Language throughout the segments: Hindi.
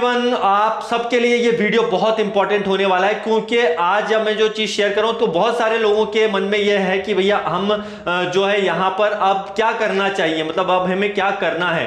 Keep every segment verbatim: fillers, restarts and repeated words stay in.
एवरीवन, आप सबके लिए ये वीडियो बहुत इंपॉर्टेंट होने वाला है, क्योंकि आज जब मैं जो चीज शेयर कर रहा हूं तो बहुत सारे लोगों के मन में यह है कि भैया हम जो है यहां पर अब क्या करना चाहिए, मतलब अब हमें क्या करना है।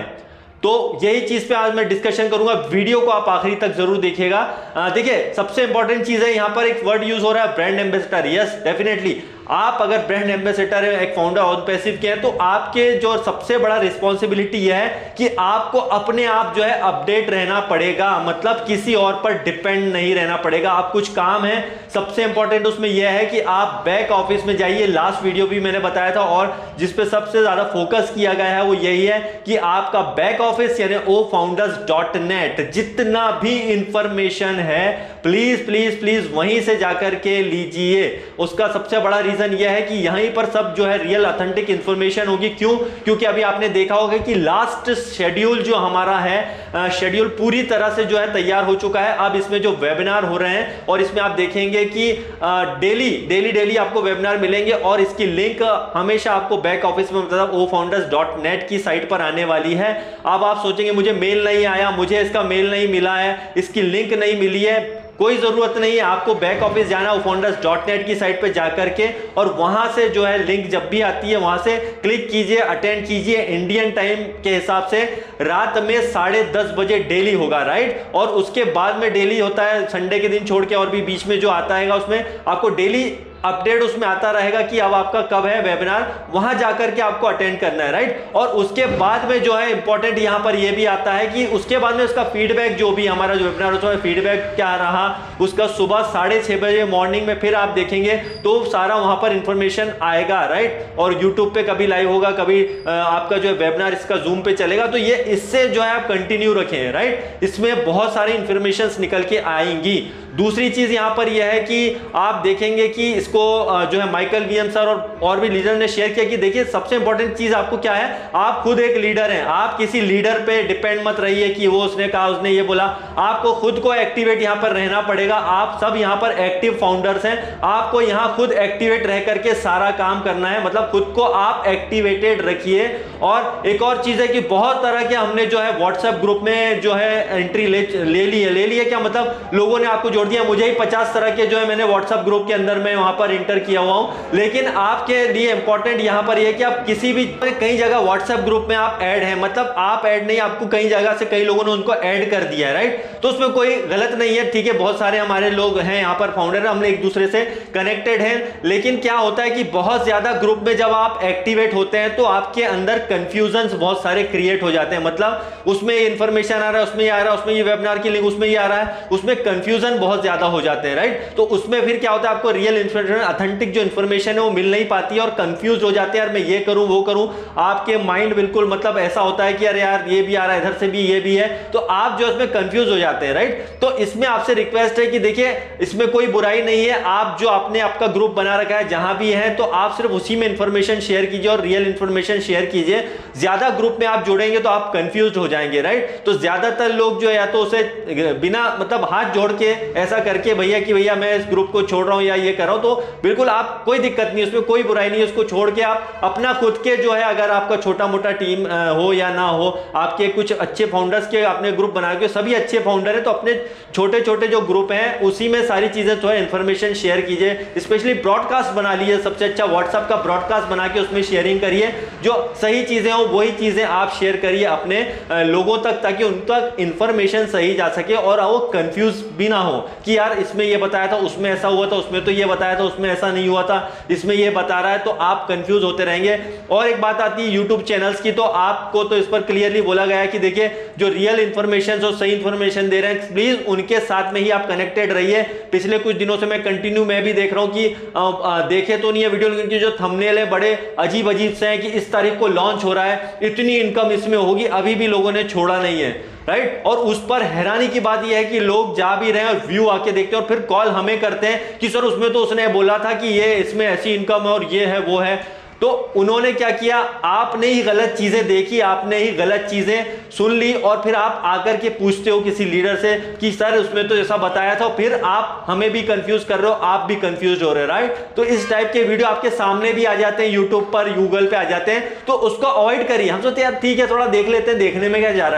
तो यही चीज पे आज मैं डिस्कशन करूंगा। वीडियो को आप आखिरी तक जरूर देखिएगा। देखिए, सबसे इंपॉर्टेंट चीज है, यहां पर एक वर्ड यूज हो रहा है, ब्रांड एम्बेसडर। यस, डेफिनेटली आप अगर ब्रांड एम्बेसडर है, एक फाउंडर ऑन पैसिव के हैं, तो आपके जो सबसे बड़ा रिस्पॉन्सिबिलिटी यह है कि आपको अपने आप जो है अपडेट रहना पड़ेगा, मतलब किसी और पर डिपेंड नहीं रहना पड़ेगा। आप कुछ काम है, सबसे इंपॉर्टेंट उसमें यह है कि आप बैक ऑफिस में जाइए। लास्ट वीडियो भी मैंने बताया था, और जिसपे सबसे ज्यादा फोकस किया गया है वो यही है कि आपका बैक ऑफिस यानी ओ फाउंडर्स डॉट नेट जितना भी इंफॉर्मेशन है, प्लीज प्लीज प्लीज वहीं से जाकर के लीजिए। उसका सबसे बड़ा रीजन यह है कि यहीं पर सब जो है रियल ऑथेंटिक इंफॉर्मेशन होगी। क्यों? क्योंकि अभी आपने देखा होगा कि लास्ट शेड्यूल जो हमारा है, शेड्यूल पूरी तरह से जो है तैयार हो चुका है। अब इसमें जो वेबिनार हो रहे हैं, और इसमें आप देखेंगे कि डेली डेली डेली आपको वेबिनार मिलेंगे, और इसकी लिंक हमेशा आपको बैक ऑफिस में मतलब ओ फाउंडर्स डॉट नेट की साइट पर आने वाली है। अब आप सोचेंगे मुझे मेल नहीं आया, मुझे इसका मेल नहीं मिला है, इसकी लिंक नहीं मिली है। कोई जरूरत नहीं है, आपको बैक ऑफिस जाना है फाउंडर्स डॉट नेट की साइट पे जाकर के, और वहां से जो है लिंक जब भी आती है वहां से क्लिक कीजिए, अटेंड कीजिए। इंडियन टाइम के हिसाब से रात में साढ़े दस बजे डेली होगा, राइट। और उसके बाद में डेली होता है संडे के दिन छोड़ के, और भी बीच में जो आता है उसमें आपको डेली अपडेट उसमें आता रहेगा कि अब आपका कब है वेबिनार, वहां जाकर के आपको अटेंड करना है, राइट। और उसके बाद में जो है इंपॉर्टेंट यहां पर यह भी आता है कि उसके बाद में उसका फीडबैक, जो भी हमारा जो वेबिनार होता है फीडबैक क्या रहा उसका, सुबह साढ़े छह बजे मॉर्निंग में फिर आप देखेंगे तो सारा वहां पर इंफॉर्मेशन आएगा, राइट। और यूट्यूब पे कभी लाइव होगा, कभी आपका जो है वेबिनार इसका जूम पे चलेगा। तो ये इससे जो है आप कंटिन्यू रखें, राइट। इसमें बहुत सारी इंफॉर्मेशन निकल के आएंगी। दूसरी चीज यहां पर यह है कि आप देखेंगे कि इसको जो है माइकल वीएम सर और और भी लीडर ने शेयर किया कि देखिए सबसे इंपॉर्टेंट चीज आपको क्या है, आप खुद एक लीडर हैं। आप किसी लीडर पे डिपेंड मत रहिए कि वो उसने कहा, उसने ये बोला। आपको खुद को एक्टिवेट यहां पर रहना पड़ेगा। आप सब यहां पर एक्टिव फाउंडर्स हैं, आपको यहां खुद एक्टिवेट रह करके सारा काम करना है, मतलब खुद को आप एक्टिवेटेड रखिए। और एक और चीज है कि बहुत तरह के हमने जो है व्हाट्सएप ग्रुप में जो है एंट्री ले ले ली है ले ली है क्या मतलब लोगों ने आपको जोड़ दिया। मुझे ही पचास तरह के जो है मैंने व्हाट्सएप ग्रुप के अंदर में वहां पर इंटर किया हुआ हूं। लेकिन आपके लिए इंपॉर्टेंट यहां पर यह कि आप किसी भी कई जगह व्हाट्सएप ग्रुप में आप ऐड हैं, मतलब आप ऐड नहीं, आपको कई जगह से कई लोगों ने उनको ऐड कर दिया है, राइट। तो उसमें कोई गलत नहीं है, ठीक है। बहुत सारे हमारे लोग हैं यहां पर फाउंडर, हमने एक दूसरे से कनेक्टेड हैं। लेकिन क्या होता है कि बहुत ज्यादा ग्रुप में जब आप एक्टिवेट होते हैं तो आपके अंदर कंफ्यूजन बहुत सारे क्रिएट हो जाते हैं। मतलब उसमें इंफॉर्मेशन आ रहा है, उसमें ये आ रहा है, उसमें ये वेबिनार की लिंक उसमें ये आ रहा है, उसमें कंफ्यूजन बहुत ज्यादा हो जाते हैं, राइट। तो उसमें फिर क्या होता है, आपको रियल इंफॉर्मेशन, ऑथेंटिक जो इंफॉर्मेशन है वो मिल नहीं पाती है, और कंफ्यूज हो जाते हैं, यार मैं ये करूं वो करूं। आपके माइंड बिल्कुल मतलब ऐसा होता है कि यार यार ये भी आ रहा है, इधर से भी ये भी है, तो आप जो इसमें कंफ्यूज हो जाते हैं, राइट। तो इसमें आपसे रिक्वेस्ट है कि देखिए इसमें कोई बुराई नहीं है। आप जो आपने आपका ग्रुप बना रखा है जहां भी है, तो आप सिर्फ उसी में इंफॉर्मेशन शेयर कीजिए और रियल इंफॉर्मेशन शेयर कीजिए। ज्यादा ग्रुप में आप जुड़ेंगे तो आप कंफ्यूज हो जाएंगे, राइट। तो ज्यादातर लोग जो है या तो उसे बिना मतलब हाथ जोड़ के ऐसा करके भैया कि भैया मैं इस ग्रुप को छोड़ रहा हूं या ये कर रहा हूं, तो बिल्कुल आप कोई दिक्कत नहीं, उसमें कोई बुराई नहीं है। उसको छोड़ के आप अपना खुद के जो है, अगर आपका छोटा मोटा टीम हो या ना हो, आपके कुछ अच्छे फाउंडर्स के आपने ग्रुप बना के, सभी अच्छे फाउंडर है, तो अपने छोटे छोटे जो ग्रुप हैं उसी में सारी चीजें जो है इंफॉर्मेशन शेयर कीजिए। स्पेशली ब्रॉडकास्ट बना लीजिए, सबसे अच्छा व्हाट्सएप का ब्रॉडकास्ट बना के उसमें शेयरिंग करिए। जो सही चीजें हो वही चीजें आप शेयर करिए अपने लोगों तक, ताकि उन तक इंफॉर्मेशन सही जा सके और वो कंफ्यूज भी ना हो कि यार इसमें ये बताया था, उसमें ऐसा हुआ था, उसमें तो ये बताया था, उसमें ऐसा नहीं हुआ था, इसमें ये बता रहा है, तो आप कंफ्यूज होते रहेंगे। और एक बात आती है यूट्यूब चैनल्स की, तो आपको तो इस पर क्लियरली बोला गया है कि देखिए जो रियल इंफॉर्मेशन जो सही इंफॉर्मेशन दे रहे हैं, प्लीज उनके साथ में ही आप कनेक्टेड रहिए। पिछले कुछ दिनों से मैं कंटिन्यू मैं भी देख रहा हूं कि आ, आ, देखे तो नहीं है वीडियो, लेकिन जो थंबनेल है बड़े अजीब अजीब से हैं कि इस तारीख को लॉन्च हो रहा है, इतनी इनकम इसमें होगी, अभी भी लोगों ने छोड़ा नहीं है, राइट। और उस पर हैरानी की बात यह है कि लोग जा भी रहे हैं और व्यू आके देखते हैं और फिर कॉल हमें करते हैं कि सर उसमें तो उसने बोला था कि ये इसमें ऐसी इनकम है और ये है वो है। तो उन्होंने क्या किया, आपने ही गलत चीजें देखी, आपने ही गलत चीजें सुन ली, और फिर आप आकर के पूछते हो किसी लीडर से कि सर उसमें तो ऐसा बताया था, फिर आप हमें भी कंफ्यूज कर रहे हो, आप भी कंफ्यूज हो रहे हो, राइट। तो इस टाइप के वीडियो आपके सामने भी आ जाते हैं, यूट्यूब पर, गूगल पे आ जाते हैं, तो उसको अवॉइड करिए। हम सोचते हैं यार ठीक है थोड़ा देख लेते हैं, देखने में क्या जा रहा है,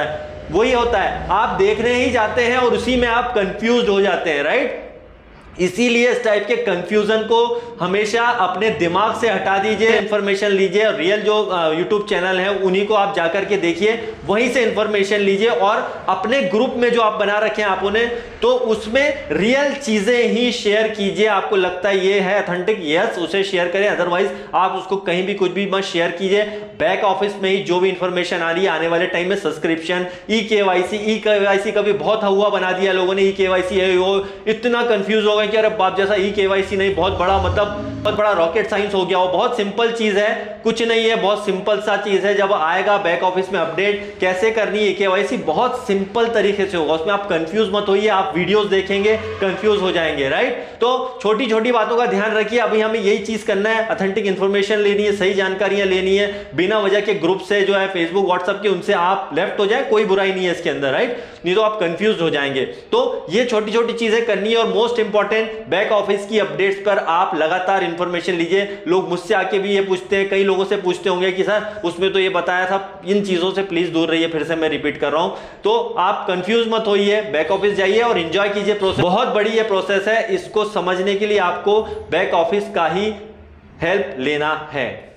वही होता है, आप देखने ही जाते हैं और उसी में आप कंफ्यूज हो जाते हैं, राइट। इसीलिए इस टाइप के कंफ्यूजन को हमेशा अपने दिमाग से हटा दीजिए, इंफॉर्मेशन लीजिए और रियल जो यूट्यूब चैनल है उन्हीं को आप जाकर के देखिए, वहीं से इंफॉर्मेशन लीजिए और अपने ग्रुप में जो आप बना रखे हैं आपों ने, तो उसमें रियल चीजें ही शेयर कीजिए। आपको लगता है ये है ऑथेंटिक, यस उसे शेयर करें, अदरवाइज आप उसको कहीं भी कुछ भी मत शेयर कीजिए। बैक ऑफिस में ही जो भी इंफॉर्मेशन आ रही है आने वाले टाइम में, subscription, e KYC, e KYC का भी बहुत हुआ बना दिया लोगों ने, ई केवाईसी है वो, इतना कंफ्यूज हो गए कि अरे बाप जैसा ई केवाईसी नहीं, बहुत बड़ा मतलब बहुत बड़ा रॉकेट साइंस हो गया। वो बहुत सिंपल चीज है, कुछ नहीं है, बहुत सिंपल सा चीज है। जब आएगा बैक ऑफिस में अपडेट कैसे करनी है केवाईसी, बहुत सिंपल तरीके से होगा, उसमें आप कंफ्यूज मत होइए। आप वीडियोस देखेंगे कंफ्यूज हो जाएंगे, राइट। तो छोटी छोटी बातों का ध्यान रखिए। अभी हमें यही चीज करना है, ऑथेंटिक इंफॉर्मेशन लेनी है, सही जानकारियां लेनी है, बिना वजह के ग्रुप से जो है फेसबुक व्हाट्सएप के उनसे आप लेफ्ट हो जाए, कोई बुराई नहीं है इसके अंदर, राइट, नहीं तो आप कंफ्यूज हो जाएंगे। तो ये छोटी छोटी चीजें करनी है और मोस्ट इंपॉर्टेंट बैक ऑफिस की अपडेट्स पर आप लगातार इंफॉर्मेशन लीजिए। लोग मुझसे आके भी ये पूछते हैं, कई लोगों से पूछते होंगे कि सर उसमें तो ये बताया था, इन चीजों से प्लीज दूर रहिए, फिर से मैं रिपीट कर रहा हूं। तो आप कंफ्यूज मत होइए, बैक ऑफिस जाइए और एंजॉय कीजिए प्रोसेस। बहुत बड़ी ये प्रोसेस है, इसको समझने के लिए आपको बैक ऑफिस का ही हेल्प लेना है।